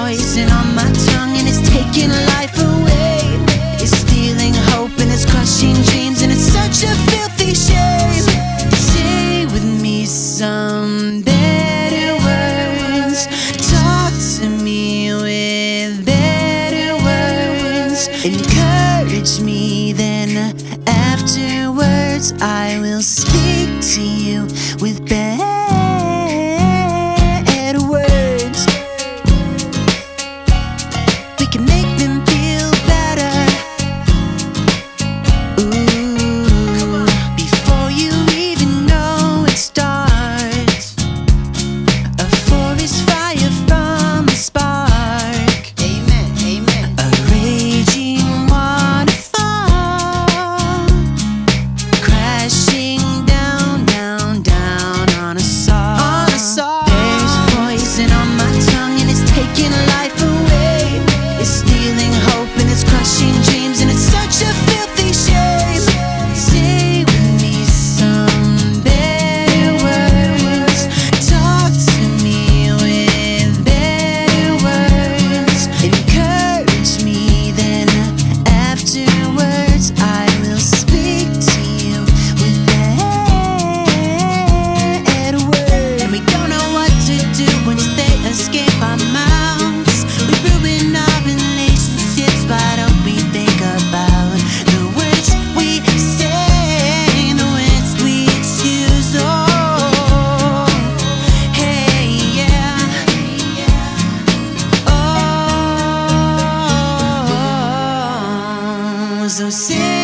poison on my tongue and it's taking life away. It's stealing hope and it's crushing dreams and it's such a filthy shame. Say with me some better words. Talk to me with better words. Encourage me, then afterwards I will speak to you with better words. We can make them feel better. Ooh, before you even know it starts, a forest fire from a spark. Amen, amen. A raging waterfall, crashing down, down, down on a song. There's poison on my tongue and it's taking life away. It's stealing hope and it's crushing dreams and it's such a filthy shame. Say with me some better words. Talk to me with better words. Encourage me, then afterwards I will speak to you with better words. And we don't know what to do once they escape our mouths. We ruin our relationships, why don't we think about the words we say, the words we choose? Oh, hey, yeah. Oh, so say